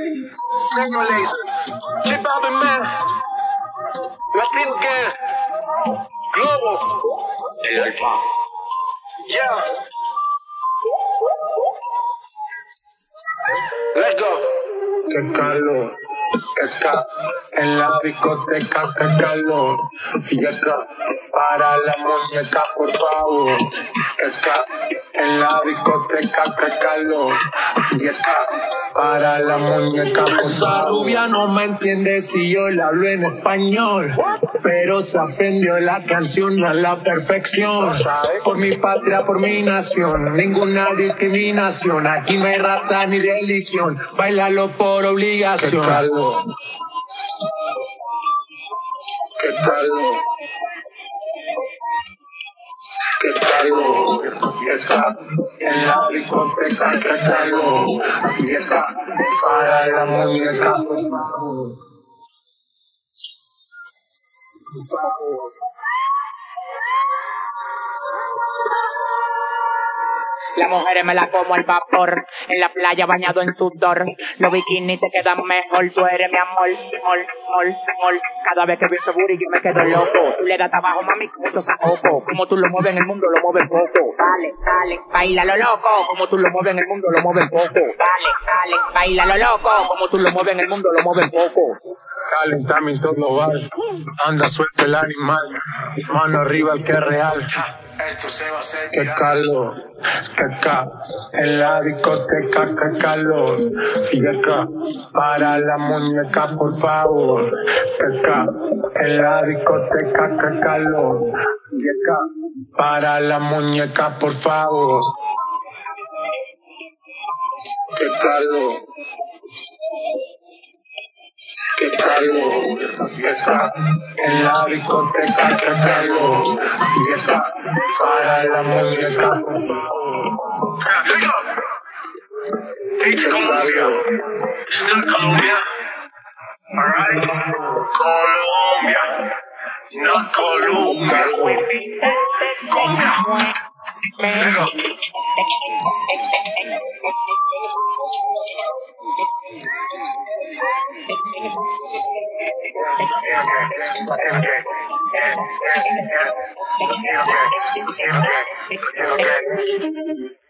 Señor Lazer. Chip Balvin, man. Latin Gang. Globo. El Alfa. Yeah. Let's go. Qué calor, en la discoteca, qué calor. Y acá, para la muñeca, por favor. Acá, en la discoteca, qué calor. Y acá, para la muñeca, por favor. Esa rubia no me entiende si yo le hablo en español, pero se aprendió la canción a la perfección. Por mi patria, por mi nación, ninguna discriminación. Aquí no hay raza ni religión, bailalo por obligación. Qué calor, qué calor, qué calor, vieja. En la discoteca, qué calor, vieja. Para la muñeca, por favor. Por favor. Las mujeres me la como al vapor, en la playa bañado en sudor. Los bikinis te quedan mejor, tú eres mi amor, mol. Cada vez que veo ese booty yo me quedo loco. Tú le das trabajo, mami, con mucho saoco. Como tú lo mueves en el mundo, lo mueves poco. Dale, baila lo loco. Como tú lo mueves en el mundo, lo mueves poco. Dale, baila lo loco. Como tú lo mueves en el mundo, lo mueves poco. Calentamiento global, anda suelto el animal, mano arriba el que es real. Esto se va a hacer. Qué calor, que acá, en la discoteca, qué calor. Y acá, para la muñeca, por favor. Que acá, en la discoteca, qué calor. Y acá, para la muñeca, por favor. Qué calor. Qué calor, vieja. En la discoteca, qué calor, vieja. Para la muñeca, por favor. Dice Colombia. Still Colombia. Alright. Colombia. Not Colombia. Colombia. Let's go. Okay.